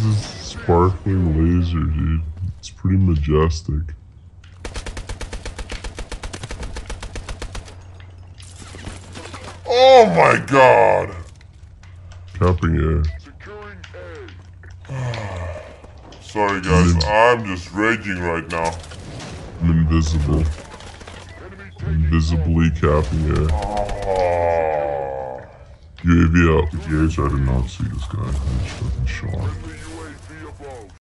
this sparkling laser, dude. It's pretty majestic. Oh my god! Capping air. Sorry guys, I'm just raging right now. I'm invisible. Invisibly capping air. Oh. UAV out. Guys, I did not see this guy. I just fucking shot.